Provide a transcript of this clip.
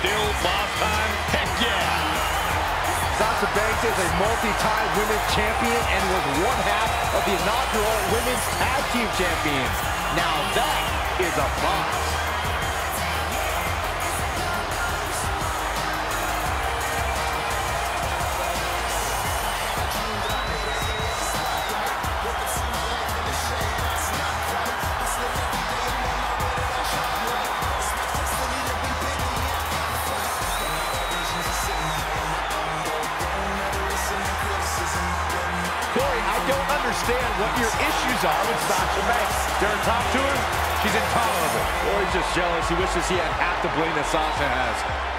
still boss time? Heck yeah! Sasha Banks is a multi-time women's champion and was one half of the inaugural women's tag team champions. Now that is a boss. I don't understand what your issues are with Sasha Banks. Darren, talk to her. She's intolerable. Or he's just jealous. He wishes he had half the bling that Sasha has.